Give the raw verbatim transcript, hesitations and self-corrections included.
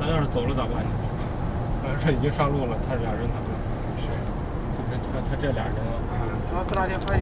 要是走了咋办呢？要是已经上路了，他俩人咋办？ 是， 就是他他这俩人啊。 嗯，他不打电话。